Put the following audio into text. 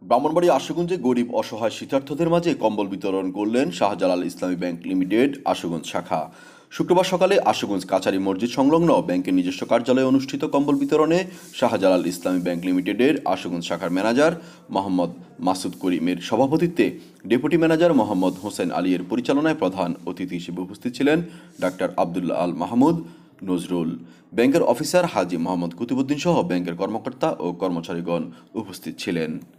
ব্রাহ্মণবাড়িয়া আশুগঞ্জে গরিব অসহায় শীতার্থদের মাঝে কম্বল বিতরণ করলেন শাহজালাল ইসলামী ব্যাংক লিমিটেড আশুগঞ্জ শাখা। শুক্রবার সকালে আশুগঞ্জ কাচারী মসজিদ সংলগ্ন ব্যাংকের নিজস্ব কার্যালয়ে অনুষ্ঠিত কম্বল বিতরণে শাহজালাল ইসলামী ব্যাংক লিমিটেডের আশুগঞ্জ শাখার ম্যানেজার মোহাম্মদ মাসুদ করিমের সভাপতিত্বে ডেপুটি ম্যানেজার মোহাম্মদ হোসেন আলীর পরিচালনায় প্রধান অতিথি হিসেবে উপস্থিত ছিলেন ডাক্তার আবদুল্লাহ আল মাহমুদ নজরুল, ব্যাংকের অফিসার হাজি মোহাম্মদ কুতুবুদ্দিন সহ ব্যাংকের কর্মকর্তা ও কর্মচারীগণ উপস্থিত ছিলেন।